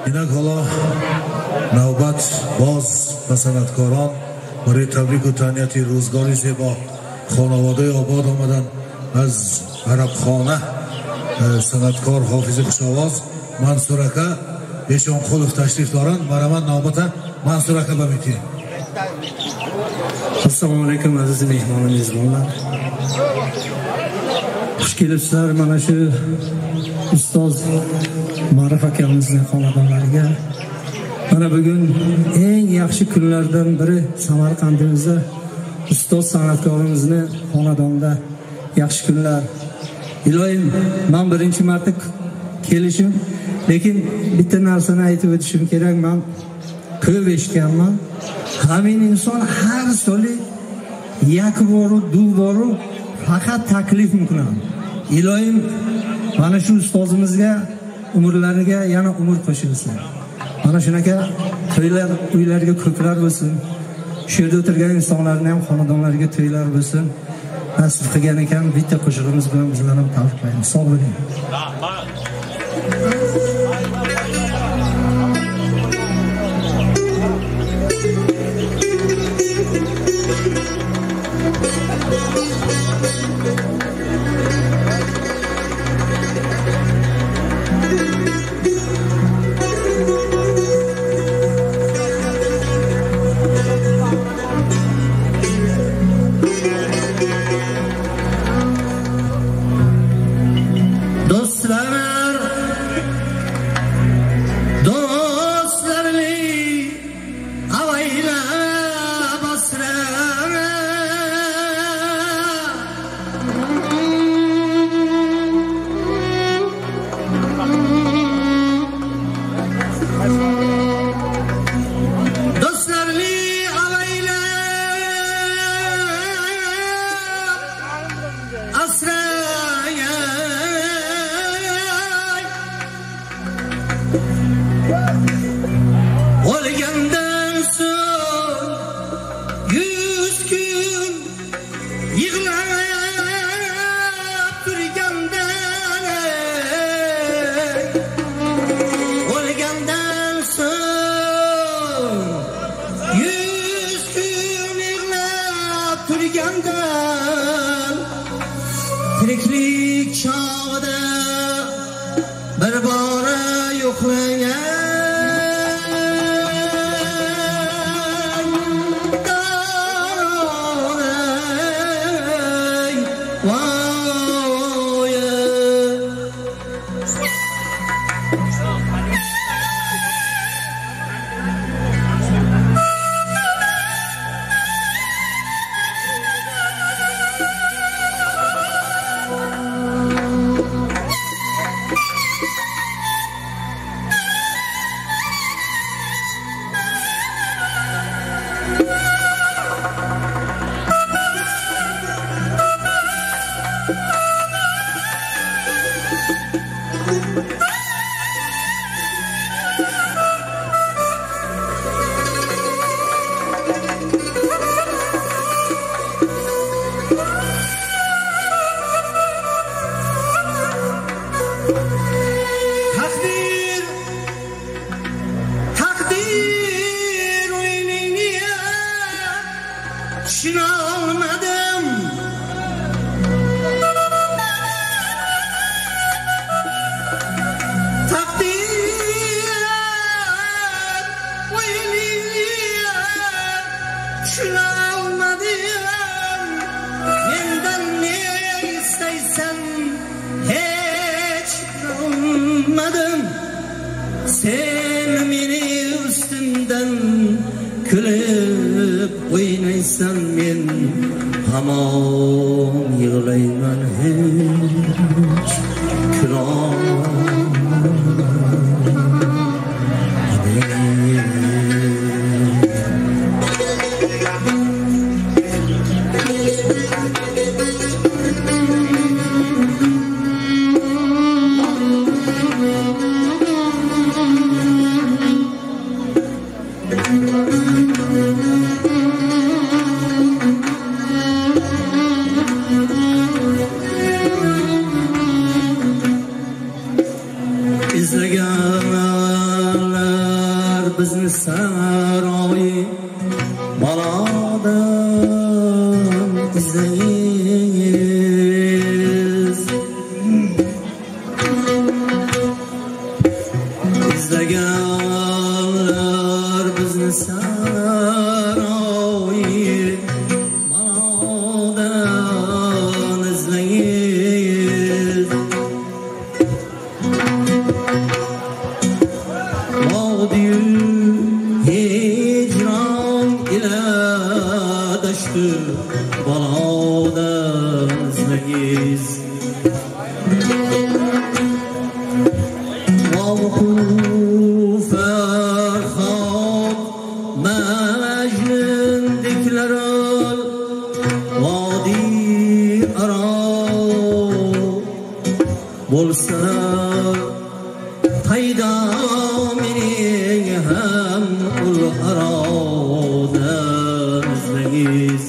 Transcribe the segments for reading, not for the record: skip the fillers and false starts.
Inak hala navbat boz va san'atkoron برای تبریک و تهنیت روزگاری زیبا خانواده آباد آمدن از عربخانه san'atkor Hofiz Xushovoz Mansur aka Eshonqulov tashrif dоранд. Maraman navbata Mansur aka ba meti. Assalomu alaykum aziz mehmon mezbonlar. Xush kelibsizlar mana shu ustoz Ma'ruf akamizning xonadonlariga. Mana bugun eng yaxshi kunlardan biri Samarqandimizda ustoz san'atkorimizni xonadonida yaxshi kunlar. Iloyim, men birinchi marta kelishim, lekin bitta narsani aytib o'tishim kerak. Men ko'p eshitganman. Hamma inson har soli yak boru, duv boru faqat taklif qiladi. Iloyim, mana shu ustozimizga umrlariga yana umr qo'shilsin. Mana shunaqa to'ylar uylariga ko'plar bo'lsin. Shu yerda o'tirgan insonlarning ham xonadonlariga to'ylar bo'lsin. Nasib qilgan ekan bitta qo'shig'imiz bilan bizlarni ham tabriklaymiz. Sog' bo'ling. Tiriklik çağda bir bara yo'qlagan Sen meni üstümden kulib o'ynaysan, men hamon yig'layman hech saroyi balodan izlaymiz izlaganlar bizni saroyi balodan izlaymiz vodiyu hicron ila dashtu balodan izlaymiz فرخاب مجنون دکلرال وادی ارا بولسا پیدا میری هم اول ارادن ازلیز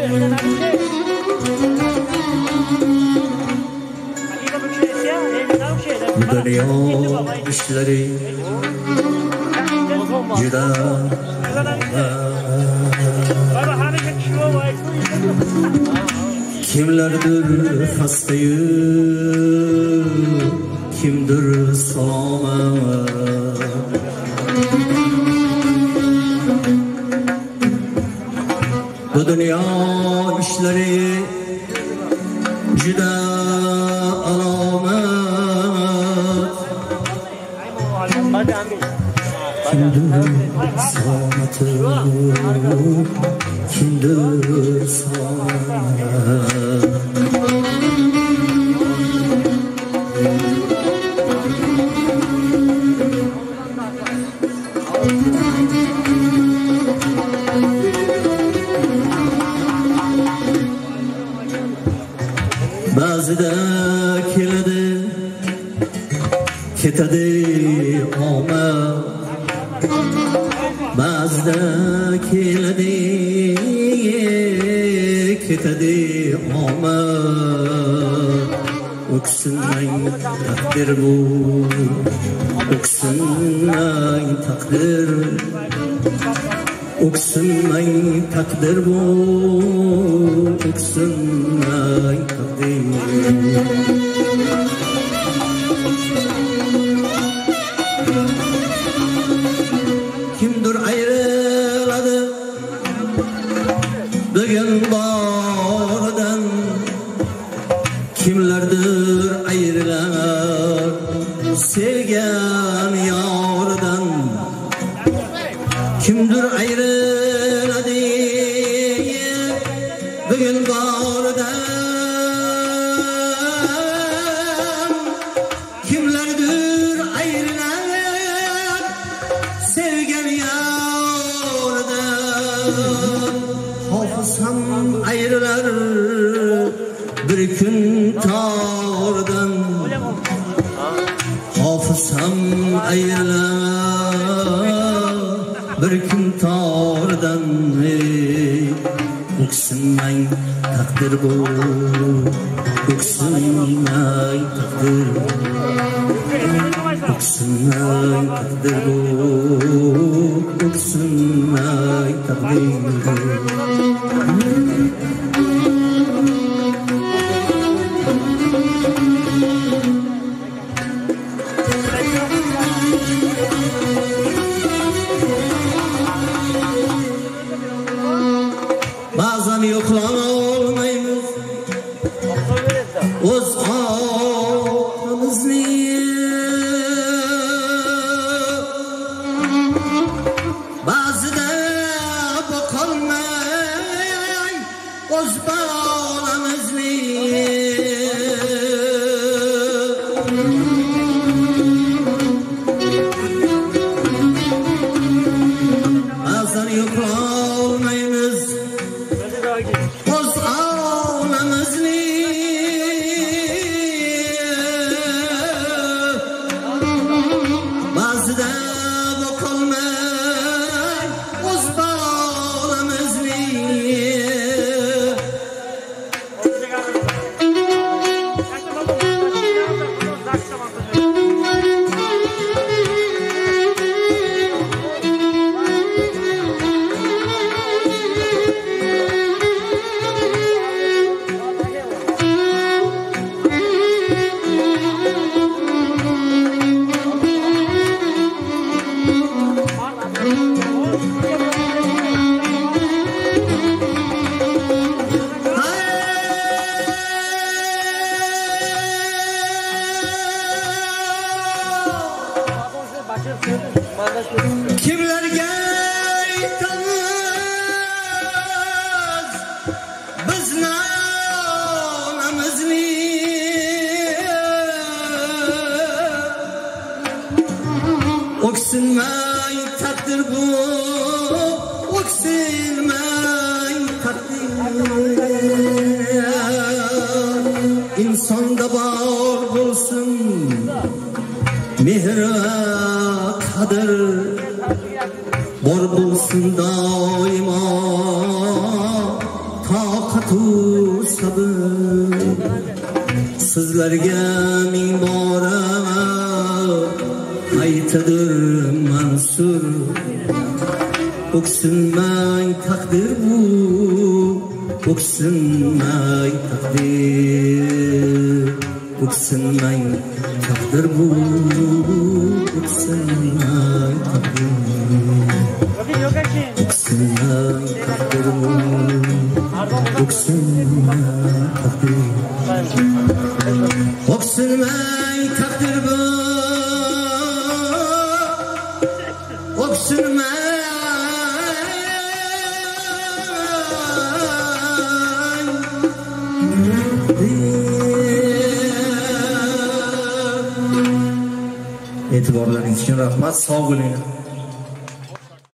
Dünya işleri juda kimlerdir hastayı, kimdir selamet. Bu dünya işleri juda alamet. Kimdir salatı, kimdir salat. Bazıda keladi, ketadi omad. Bazıda keladi, ketadi omad. Öksünmey takdir bu, öksünmey takdir. Öksünmey takdir bu, öksünmey takdir. Kimdir ayrıladı bugün bardan, kimlerdir ayrılar sevgen yardan. Kimdir ayrıladı bugün bardan, kimlerdir ayrılar sevgen yardan. Hafızam ayrılar bir gün tardan, hafızam ayrılar bir gün tardan. Öksünmey takdir bu, öksünmey takdir. Öksünmey takdir bu, öksünmey takdir. Bazen yoklanmayız öz halımızı, bazıda bakalmay öz bağlamızı. Bazen yoklanmayız öz ağlamızı, bazıda bakalmay öz bağlamızı. Kimlerge aytamiz biz namimizni, o'ksinmay takdir bu, o'ksinmay takdir. İnsonda bor bo'lsin mehr va qadr, bor bo'lsin doimo tu sabr sizlarga ming bora aytadir Mansur o'ksinmang taqdir bu o'ksinmang taqdir o'ksinmang taqdir bu o'ksinmang taqdir o'ksinmang taqdir bu o'ksinmang taqdir o'ksinmang taqdir bu o'ksinmang e'tiborlaringiz uchun rahmat. Sog' bo'ling.